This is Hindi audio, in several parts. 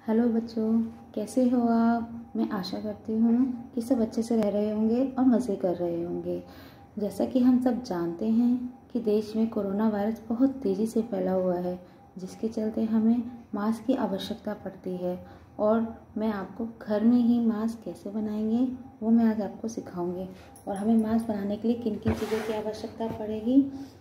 हेलो बच्चों, कैसे हो आप। मैं आशा करती हूँ कि सब अच्छे से रह रहे होंगे और मज़े कर रहे होंगे। जैसा कि हम सब जानते हैं कि देश में कोरोना वायरस बहुत तेज़ी से फैला हुआ है, जिसके चलते हमें मास्क की आवश्यकता पड़ती है। और मैं आपको घर में ही मास्क कैसे बनाएंगे वो मैं आज आपको सिखाऊंगी। और हमें मास्क बनाने के लिए किन किन चीज़ों की आवश्यकता पड़ेगी।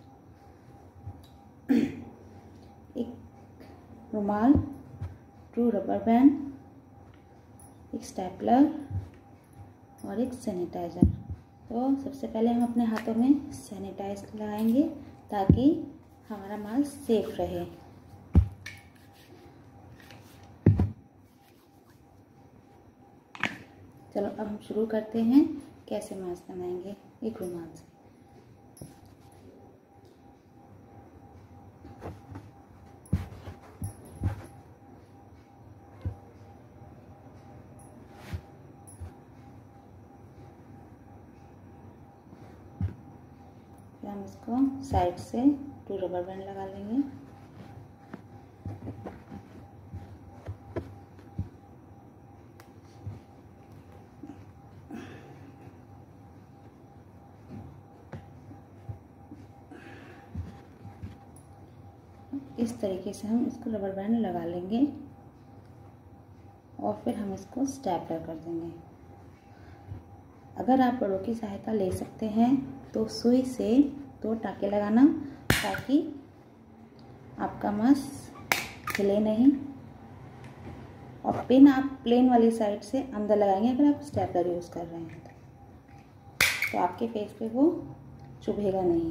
एक रुमाल, ट्रू रबर बैंड, एक स्टेपलर और एक सैनिटाइज़र। तो सबसे पहले हम अपने हाथों में सैनिटाइज लगाएंगे ताकि हमारा मास्क सेफ रहे। चलो अब हम शुरू करते हैं कैसे मास्क बनाएंगे। एक रुमाल से हम इसको साइड से टू रबर बैंड लगा लेंगे। इस तरीके से हम इसको रबर बैंड लगा लेंगे और फिर हम इसको स्टेपलर कर देंगे। अगर आप बड़ों की सहायता ले सकते हैं तो सुई से 2 टाँके लगाना ताकि आपका मास्क हिले नहीं। और पिन आप प्लेन वाली साइड से अंदर लगाएंगे अगर आप स्टेपलर यूज़ कर रहे हैं तो आपके फेस पे वो चुभेगा नहीं।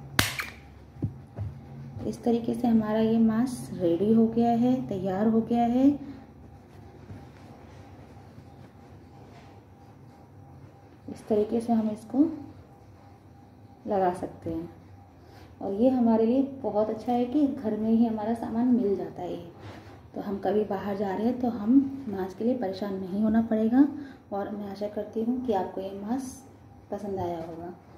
इस तरीके से हमारा ये मास्क रेडी हो गया है, तैयार हो गया है। इस तरीके से हम इसको लगा सकते हैं और ये हमारे लिए बहुत अच्छा है कि घर में ही हमारा सामान मिल जाता है। तो हम कभी बाहर जा रहे हैं तो हम मास्क के लिए परेशान नहीं होना पड़ेगा। और मैं आशा करती हूँ कि आपको ये मास्क पसंद आया होगा।